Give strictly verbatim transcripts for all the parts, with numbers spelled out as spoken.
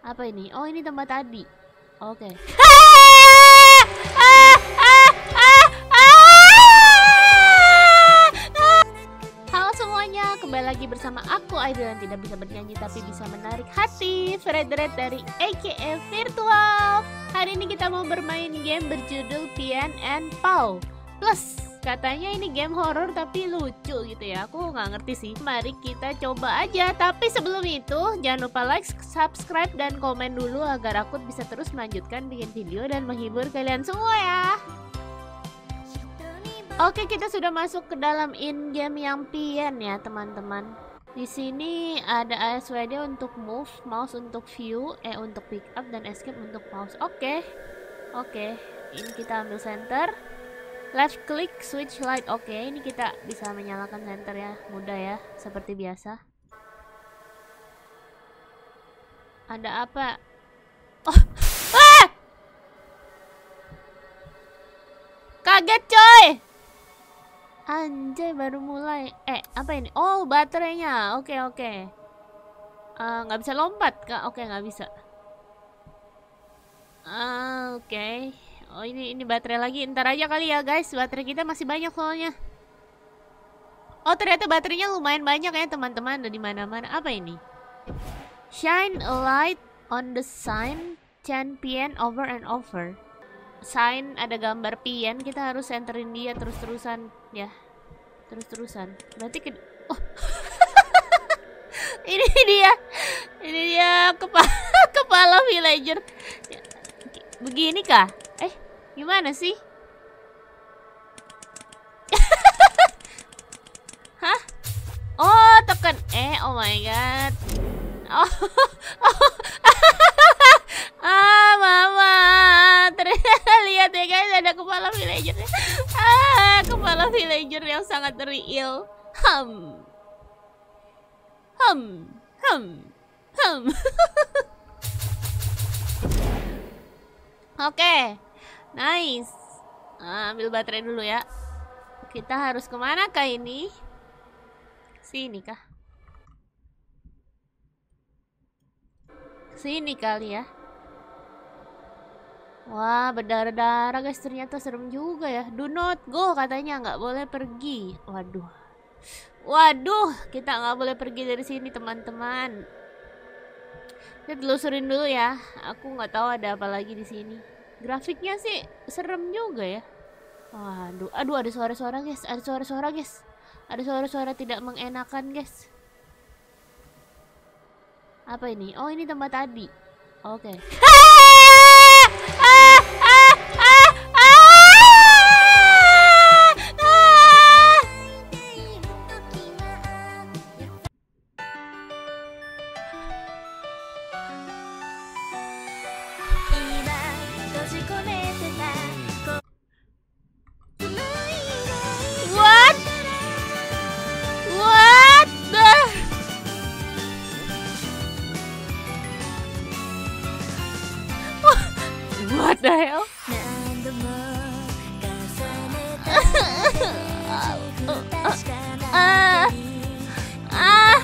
Apa ini? Oh, ini tempat tadi. Oke. Okay. Halo semuanya, kembali lagi bersama aku Idol yang tidak bisa bernyanyi tapi bisa menarik hati, Fredret dari A K A Virtual. Hari ini kita mau bermain game berjudul Pian and Paw Plus. Katanya ini game horor tapi lucu gitu ya. Aku nggak ngerti sih. Mari kita coba aja. Tapi sebelum itu jangan lupa like, subscribe, dan komen dulu agar aku bisa terus melanjutkan bikin video dan menghibur kalian semua ya. Oke, kita sudah masuk ke dalam in game yang Pian ya teman-teman. Di sini ada A S W D untuk move, mouse untuk view, E untuk pick up, dan escape untuk pause. Oke, oke. Ini kita ambil center. Left click switch light. Oke, ini kita bisa menyalakan center ya. Mudah ya, seperti biasa. Ada apa? Oh, ah! Kaget coy. Anjay, baru mulai. Eh, apa ini? Oh, baterainya. Oke, oke. Uh, nggak bisa lompat kak? Oke, nggak bisa. Uh, oke. Okay. Oh, ini ini baterai lagi. Ntar aja kali ya guys. Baterai kita masih banyak soalnya. Oh, ternyata baterainya lumayan banyak ya teman-teman. Ada di mana-mana. Apa ini? Shine a light on the sign Chan Pian over and over. Sign ada gambar Pian. Kita harus enterin dia terus-terusan ya. Terus-terusan. Berarti ke oh. Ini dia. Ini dia kepala kepala villager. Begini kah? Eh, gimana sih? Hah? Oh, tekan E. Oh my god. Oh. Oh. Ah, mama. Ternyata lihat ya guys, ada kepala villager. Ah, kepala villager yang sangat real. Hum. Hum. Hum. Hum. Oke, okay. Nice. Nah, ambil baterai dulu ya. Kita harus kemana kah ini? Sini kah? Sini kali ya. Wah, berdarah-darah guys. Ternyata serem juga ya. Do not go katanya, nggak boleh pergi. Waduh, waduh, kita nggak boleh pergi dari sini teman-teman. Kita telusurin dulu ya. Aku nggak tahu ada apa lagi di sini. Grafiknya sih serem juga ya. Waduh, aduh ada suara-suara guys, ada suara-suara guys, ada suara-suara tidak mengenakan guys. Apa ini? Oh, ini tempat tadi. Oke. Okay. What the hell? Ah, ah,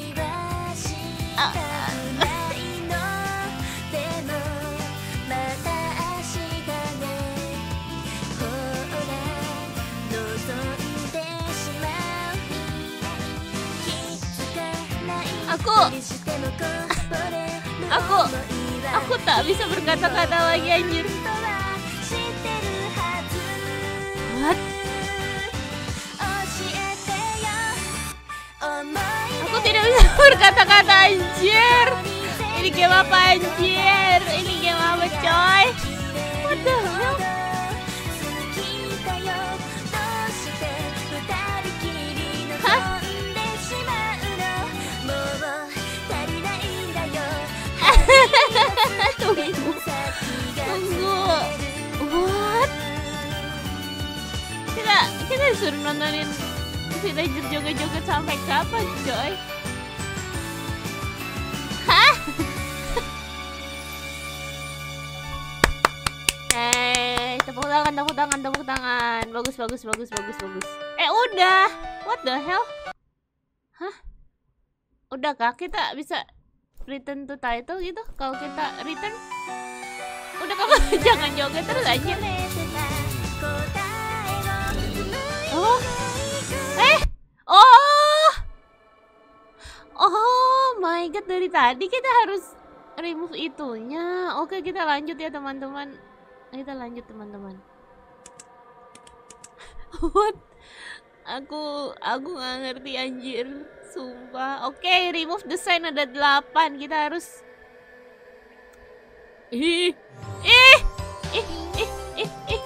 aku, aku, aku tak bisa berkata-kata lagi anjir. What? Aku tidak bisa berkata-kata anjir. Ini game apa anjir? Ini game apa coy? What the hell? Hah? Tunggu, tunggu. What? Kita kita disuruh nontonin villager joget-joget sampai kapan coy? Hah? Eh, tepuk tangan, tepuk tangan, tepuk tangan. Bagus, bagus, bagus, bagus, bagus. Eh, udah. What the hell? Hah? Udah kah? Kita bisa return to title gitu. Kalau kita return, udah kamu jangan joget terus aja. Oh, eh, oh, oh my god, dari tadi kita harus remove itunya. Oke, kita lanjut ya teman-teman. Kita lanjut teman-teman. What? Aku aku nggak ngerti anjir, sumpah. Oke, okay, remove the sign ada delapan. Kita harus ih ih ih ih ih ih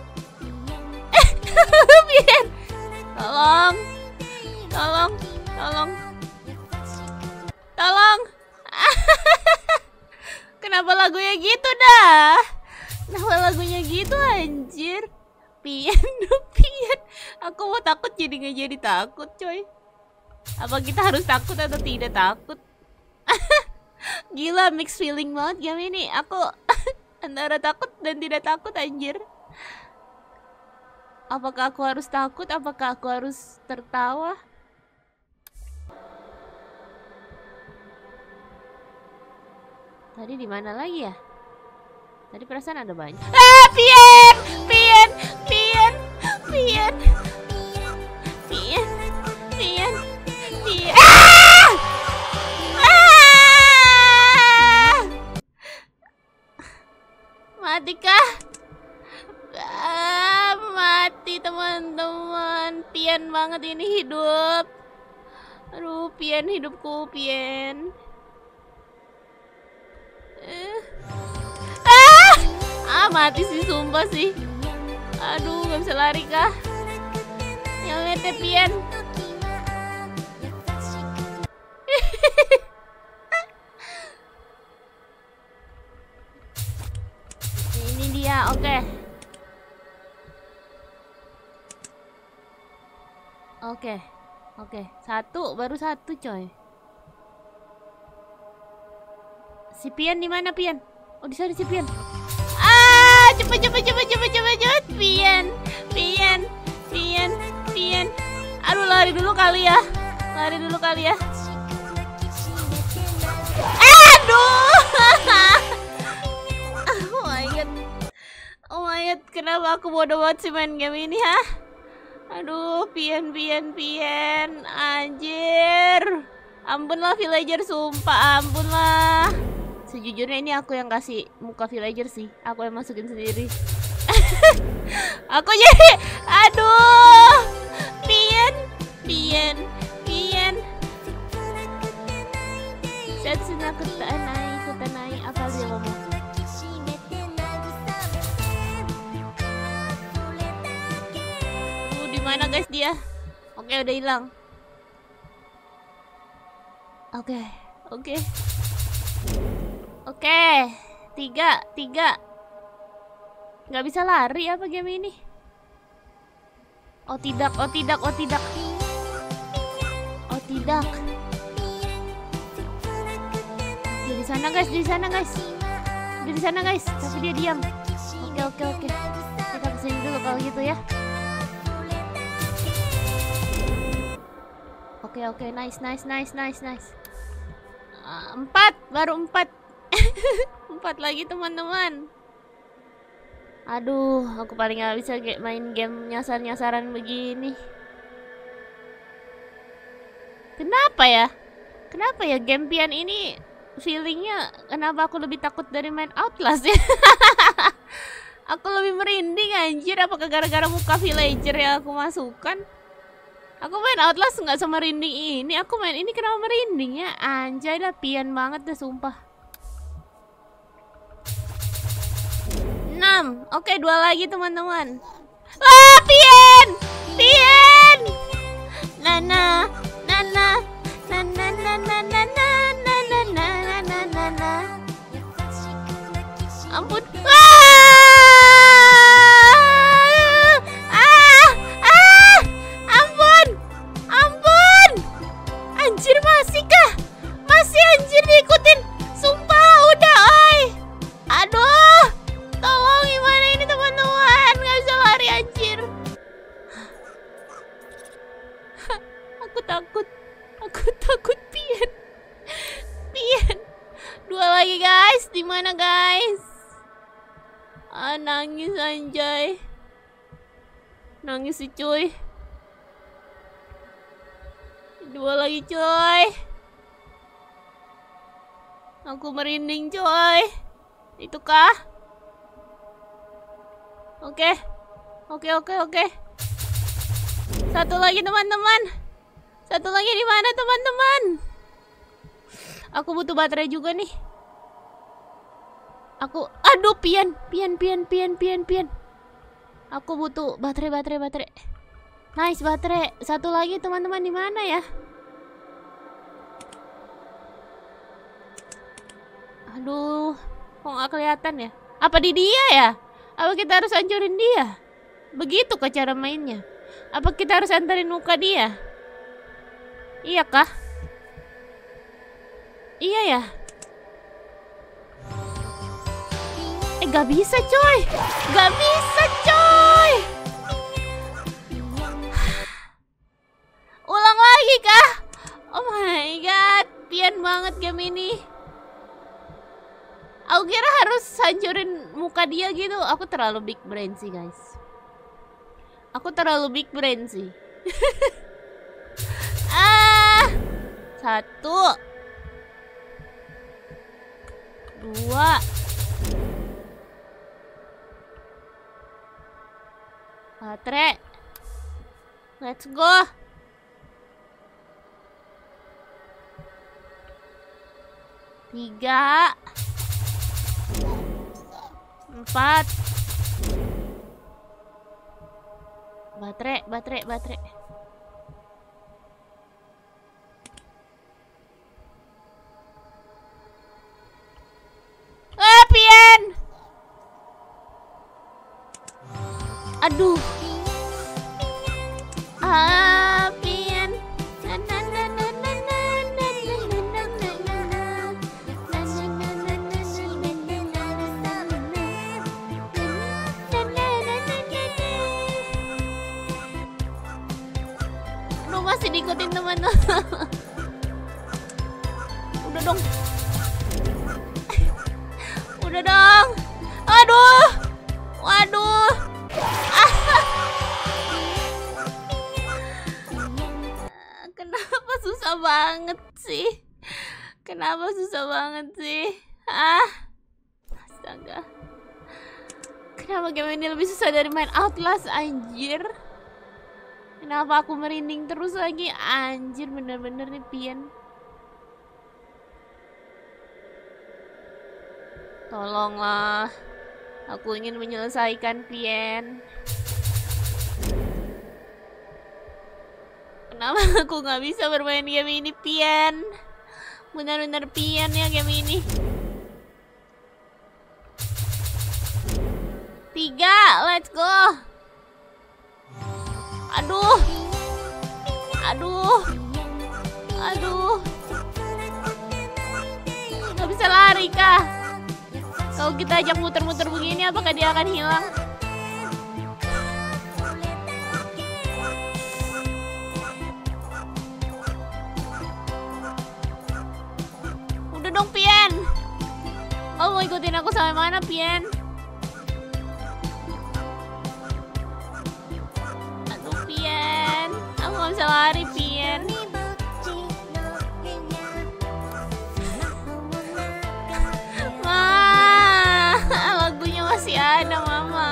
Pian, tolong tolong tolong tolong. Kenapa lagunya gitu dah? Kenapa lagunya gitu anjir? Pian, Pian. Aku mau takut jadi nggak jadi takut, coy. Apa kita harus takut atau tidak takut? Gila, mixed feeling banget game ini. Aku antara takut dan tidak takut, anjir. Apakah aku harus takut? Apakah aku harus tertawa? Tadi di mana lagi ya? Tadi perasaan ada banyak. Ah, Pian, Pian, Pian, Pian, Pian, Pian, Pian. Ah! Ah! Mati kah? Ah, mati teman-teman. Pian banget ini hidup. Aduh, Pian hidupku, Pian. Eh. Ah, mati sih, sumpah sih. Aduh, gak bisa lari kah? Yang lihat Pian. Ini dia, oke. Okay. Oke, okay. oke. Okay. Satu, baru satu, coy. Si Pian di mana, Pian? Oh, di sana si Pian. Ah, cepet cepet cepet cepet cepet cepet. Pian, Pian, Pian, Pian. Aduh, lari dulu kali ya. Lari dulu kali ya. Aduh. Oh my god. Oh my god, kenapa aku bodoh banget sih main game ini, ha? Aduh, Pian, Pian, Pian. Anjir. Ampun lah villager, sumpah ampun lah. Sejujurnya ini aku yang kasih muka villager sih. Aku yang masukin sendiri. Aku jadi, aduh, Pian, Pian, Pian. Setsuna kutanai, kutanai, apa dia ngomong? Uh, di mana guys dia? Oke, udah hilang. Oke, oke. Oke, tiga, tiga. Nggak bisa lari apa game ini? Oh tidak, oh tidak, oh tidak. Oh tidak. Dia di sana guys, di sana guys. Dia di sana guys, tapi dia diam. Oke, oke, oke. Kita kesini dulu kalau gitu ya. Oke, oke, nice, nice, nice, nice, nice. Uh, empat, baru empat. Empat lagi teman-teman. Aduh, aku paling gak bisa kayak main game nyasar-nyasaran begini. Kenapa ya? Kenapa ya game Pian ini feelingnya? Kenapa aku lebih takut dari main Outlast ya? Aku lebih merinding anjir. Apakah gara-gara muka villager yang aku masukkan? Aku main Outlast nggak sama merinding ini. Aku main ini kenapa merinding ya? Anjay dah, Pian banget dah sumpah. enam. Oke, dua lagi teman-teman. Ah, Pian! Pian! Nana, Nana, Nana, Nana, Nana, Nana, Nana, Nana, Nana. Ampun. Ah! Ah! Ah! Ampun. Ampun. Anjir, masih kah? Masih anjir diikutin. Sumpah, udah, oi. Aduh. Tolong, gimana ini teman-teman? Gak bisa lari anjir. Aku takut. Aku takut Pian. Pian. guys, di mana guys? Ah, nangis anjay. Nangis sih cuy. Dua lagi coy. Aku merinding coy. Itu kah? Oke. Oke oke oke. Satu lagi teman-teman. Satu lagi di mana teman-teman? Aku butuh baterai juga nih. Aku aduh pian, pian pian pian pian pian. Aku butuh baterai baterai baterai. Nice baterai. Satu lagi teman-teman di mana ya? Aduh, kok nggak kelihatan ya? Apa di dia ya? Apa kita harus hancurin dia? Begitu kah cara mainnya? Apa kita harus antarin muka dia? Iya kah? Iya ya? Eh gak bisa coy. Gak bisa coy. Ulang lagi kah? Oh my god, pian banget game ini. Aku kira harus hancurin muka dia gitu. Aku terlalu big brain sih guys. Aku terlalu big brain sih. Ah, satu, dua, baterai. Let's go. Tiga. Empat. Baterai, baterai, baterai. Ah, pian. Aduh. Ah, pian. Masih diikutin teman-teman. Udah dong. Udah dong. Aduh. Waduh. Kenapa susah banget sih? Kenapa susah banget sih? Ah. Astaga. Kenapa game ini lebih susah dari main Outlast anjir? Kenapa aku merinding terus lagi? Anjir, bener-bener nih pian. Tolonglah. Aku ingin menyelesaikan pian. Kenapa aku nggak bisa bermain game ini pian? Bener-bener pian ya game ini. Tiga, let's go. Aduh. Aduh. Aduh. Gak bisa lari kah? Kalau kita ajak muter-muter begini, apakah dia akan hilang? Udah dong pian. Oh mau ikutin aku sampai mana pian? Aku gak bisa lari pian. Ma, lagunya masih ada mama.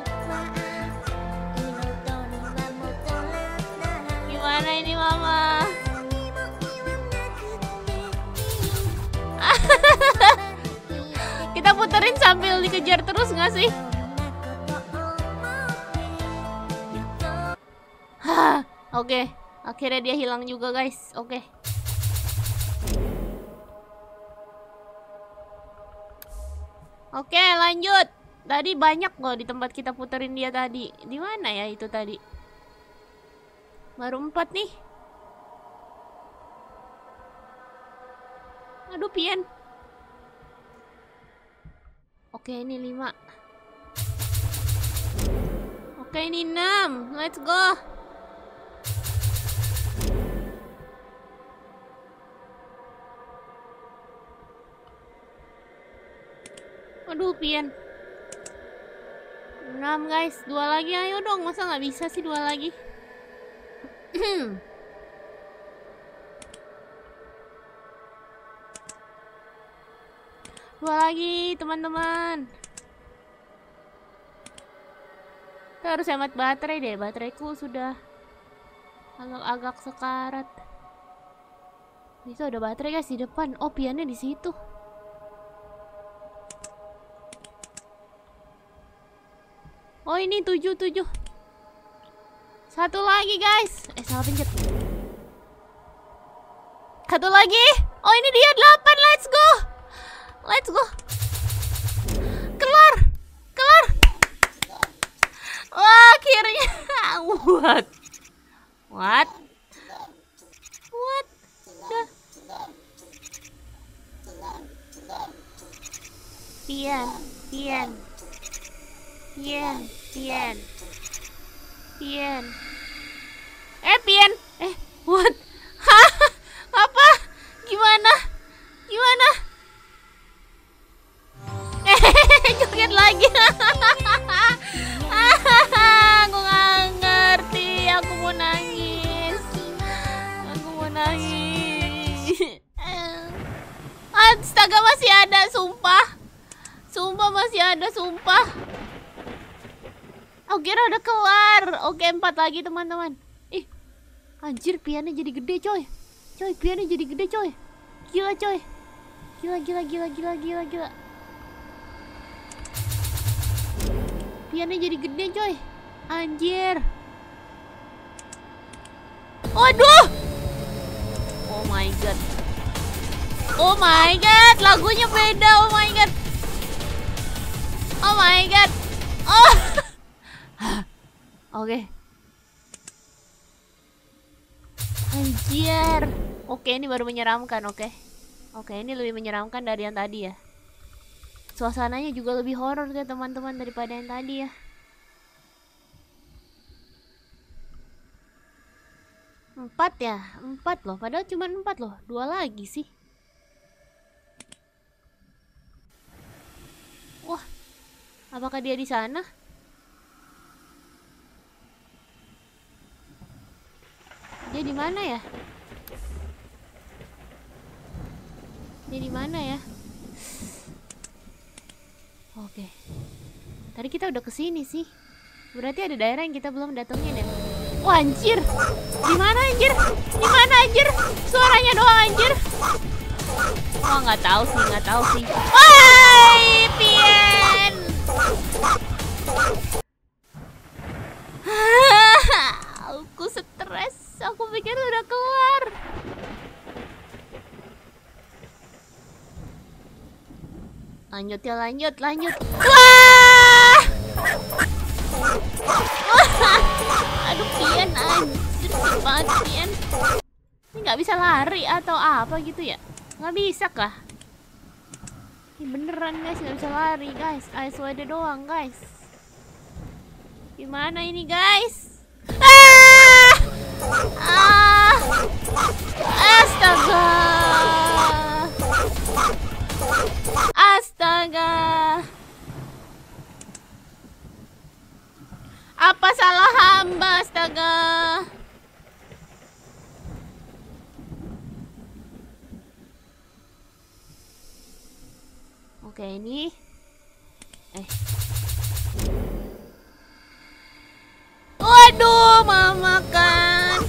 Gimana ini mama? Kita puterin sambil dikejar terus gak sih? Oke, okay. Akhirnya dia hilang juga guys. Oke. Okay. Oke, okay, lanjut. Tadi banyak loh di tempat kita puterin dia tadi. Di mana ya itu tadi? Baru empat nih. Aduh pian. Oke, okay, ini lima. Oke, okay, ini enam. Let's go. Aduh, pian. enam guys, dua lagi ayo dong. Masa nggak bisa sih dua lagi? Dua lagi teman-teman. Kita harus hemat baterai deh. Bateraiku sudah agak-agak sekarat. Bisa udah baterai guys di depan. Oh, piannya di situ. Oh, ini tujuh tujuh. Satu lagi guys. Eh, salah pencet. Satu lagi. Oh, ini dia delapan. Let's go. Let's go. Kelar. Kelar. Wah, akhirnya. What? What? What? Duh. Pian, pian. Pian, pian. Pian. Eh, pian. Eh, what? Hah? Apa? Gimana? Gimana? Eh, joget lagi. Aku nggak ngerti. Aku mau nangis. Aku mau nangis. Astaga, masih ada, sumpah. Sumpah masih ada, sumpah. Aku kira udah kelar. Oke, empat lagi teman-teman. Ih, anjir, piannya jadi gede coy. Coy, piannya jadi gede coy. Gila coy. Gila, gila, gila, gila, gila, gila. Piannya jadi gede coy. Anjir. Waduh. Oh my god. Oh my god, lagunya beda. Oh my god. Oh my god. Oh. Oke. Okay. Anjir. Oke, ini baru menyeramkan, oke. Okay. Oke, ini lebih menyeramkan dari yang tadi ya. Suasananya juga lebih horor ya teman-teman daripada yang tadi ya. Empat ya, empat loh. Padahal cuma empat loh. Dua lagi sih. Wah, apakah dia di sana? Dia di mana ya? Dia di mana ya? Oke. Tadi kita udah kesini sih. Berarti ada daerah yang kita belum datengin ya. Wah, anjir. Di mana anjir? Di mana anjir? Suaranya doang anjir. Oh, nggak tahu sih, nggak tahu sih. Woi, pian. Aku stres. Aku pikir udah kelar. Lanjut ya, lanjut, lanjut. Wah! Aduh, pian anjir, banget pian. Ini nggak bisa lari atau apa gitu ya? Nggak bisa kah? Ini beneran guys, nggak bisa lari guys. I swear doang guys. Gimana ini guys? Ah! Ah! Astaga! Astaga! Apa salah hamba? Astaga! Oke, ini eh waduh, mama kan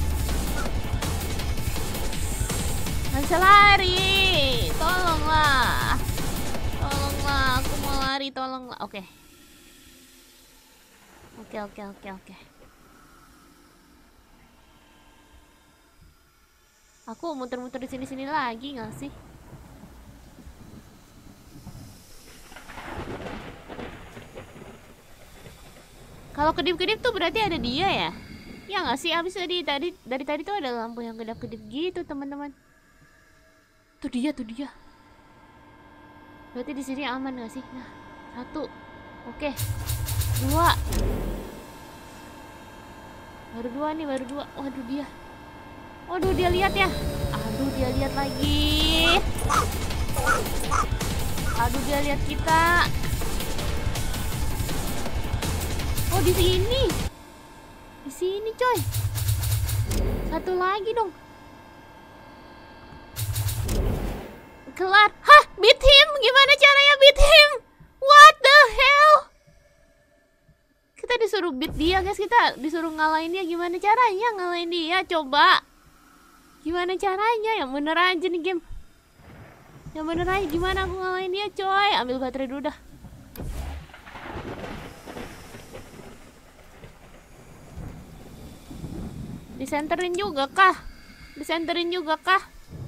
nggak bisa lari. Tolonglah, tolonglah, aku mau lari, tolonglah. Oke, oke, oke, oke, oke. Aku muter-muter di sini-sini lagi nggak sih? Kalau kedip-kedip tuh berarti ada dia ya? Ya nggak sih? Abis tadi tadi dari tadi tuh ada lampu yang kedap-kedip gitu teman-teman. Tuh dia, tuh dia. Berarti di sini aman nggak sih? Nah, satu, oke, dua, baru dua nih, baru dua. Waduh dia, waduh dia lihat ya. Aduh dia lihat lagi. Aduh dia lihat kita. Oh, di sini. Di sini, coy. Satu lagi dong. Kelar. Hah, beat him. Gimana caranya beat him? What the hell? Kita disuruh beat dia, guys. Kita disuruh ngalahin dia. Gimana caranya ngalahin dia? Coba. Gimana caranya? Yang bener aja nih game. Yang bener aja. Gimana aku ngalahin dia, coy? Ambil baterai dulu dah. Disenterin juga kah? Disenterin juga kah?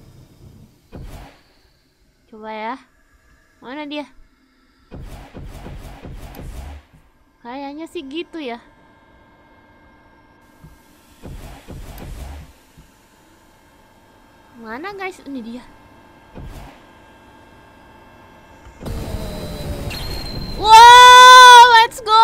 Coba ya. Mana dia? Kayaknya sih gitu ya. Mana guys? Ini dia. Wow, let's go.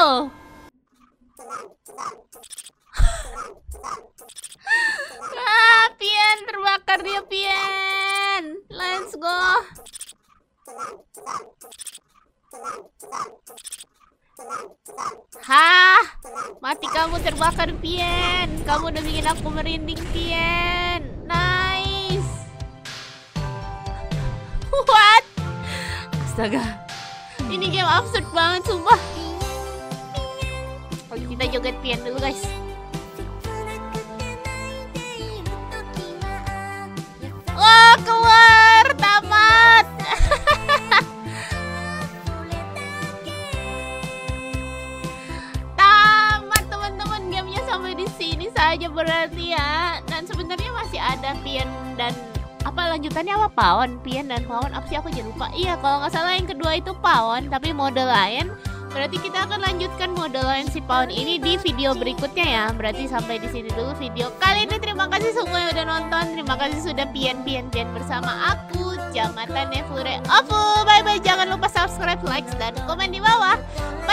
Ah, Pian terbakar dia, Pian. Let's go. Hah, mati kamu terbakar, Pian. Kamu udah bikin aku merinding, Pian. Nice. What? Astaga, ini game absurd banget, sumpah. Oke, kita joget Pian dulu, guys. Wah, keluar, tamat. Tamat, teman-teman. Gamenya sampai di sini saja berarti ya. Dan sebenarnya masih ada Pian dan apa lanjutannya apa? Pawon, Pian dan Pawon. Apa sih, aku jangan lupa. Iya, kalau nggak salah yang kedua itu Pawon, tapi mode lain. Berarti kita akan lanjutkan mode lain si Pawon ini di video berikutnya ya. Berarti sampai di sini dulu video kali ini. Terima kasih semua yang udah nonton. Terima kasih sudah pian-pian-pian bersama aku, Jamatan Nefure Ofu. Bye bye. Jangan lupa subscribe, like, dan komen di bawah.